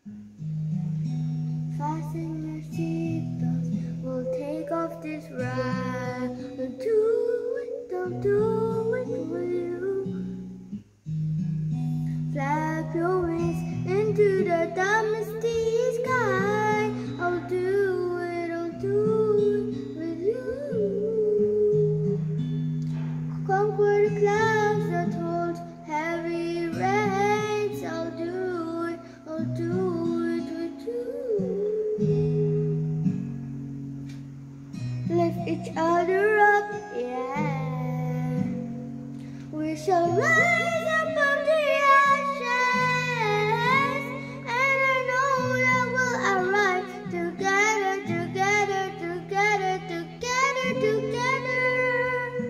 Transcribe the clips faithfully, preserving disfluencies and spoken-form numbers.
Fasten your seatbelts, we'll take off this ride. Don't do it, don't do it, will you? Flap your wings into the dusty sky. I'll do it, I'll do it with you. Conquer the clouds that hold heavy rains. I'll do it, I'll do it with you. Lift each other up, yeah. We shall rise above the ashes, and I know that we'll arrive together, together, together, together, together.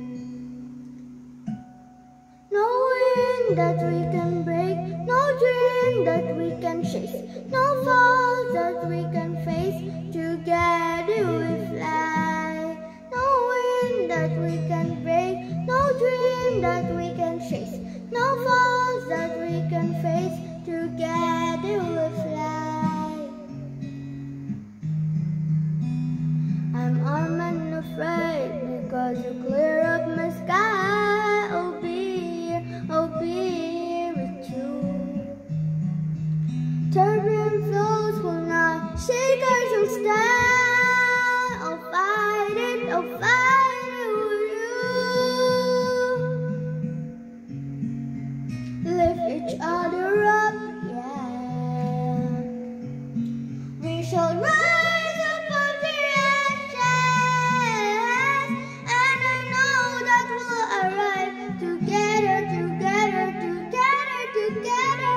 No wind that we can break, no dream that we can chase, no falls that we can face. Together we fly. No wind that we can break, no dream that we can chase, no falls that we can face. Together we fly. I'm armed and afraid because you clear up my sky. I'll be here, I'll be here with you. Turbulent flows will not shake us and stand. I'll fight it, I'll fight it with you. Lift each other up, yeah. We shall rise above the ashes, and I know that we'll arrive together, together, together, together.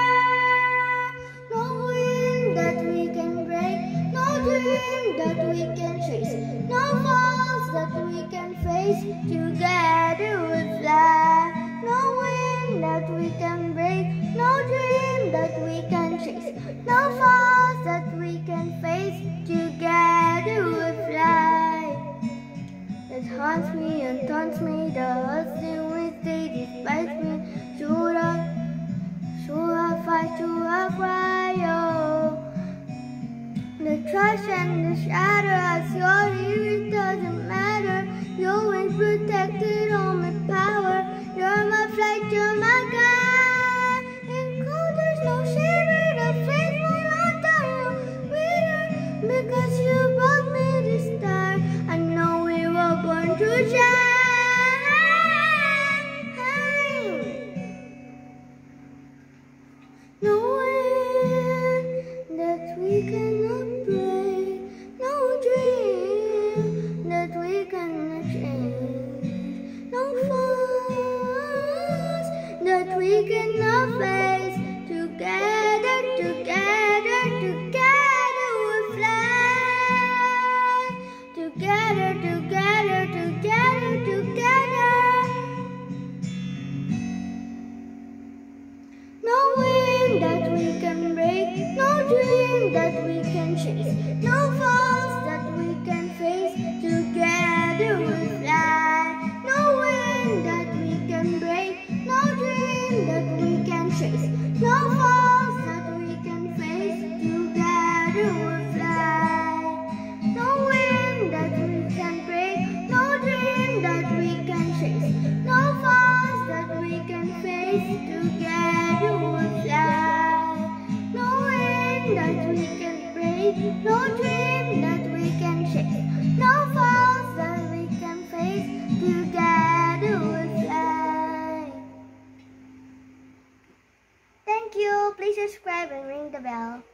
No wind that we can break, no dream that we can chase, no falls that we can face. Together we fly. No wind that we can break, no dream that we can chase, no falls that we can face. Together we fly. It haunts me and taunts me, the hustling with they despise me. Should I, should I fight, should I cry, oh? The trash and the shatter, I saw you, it doesn't matter. Your wings protected all my power. You're my flight, you're my guide. In cold there's no shiver, the face will not die. Winner, because you brought me this star. I know we were born to shine. No wind that we cannot break, no dream that we cannot change, no falls that we cannot face. Together, together, together we fly. Together, together, together, together. No wind that we can break, no dream that we can chase, no falls that we can face. Together we fly. No wind that we can break, no dream that we can chase, no falls that we can face. Together we fly. No wind that we can break, no dream that we can chase, no falls that we can face. Together we fly. No wind that we can break, no dream that we can chase, no falls that we can face. Together we fly. Thank you. Please subscribe and ring the bell.